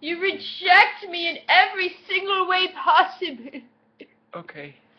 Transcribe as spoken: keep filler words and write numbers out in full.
You reject me in every single way possible. Okay.